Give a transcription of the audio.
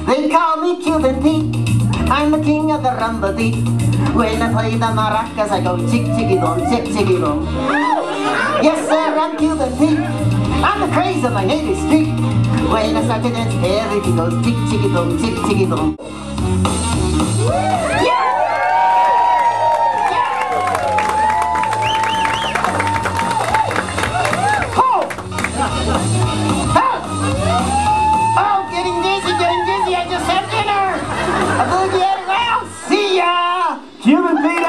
They call me Cuban Pete. I'm the king of the rumba beat. When I play the maracas, I go chick chicky boom, chick chicky boom. Yes sir, I'm Cuban Pete. I'm the craze of my native street. When I start to dance, everything goes chick chicky boom, chick chicky boom. Cuban Pete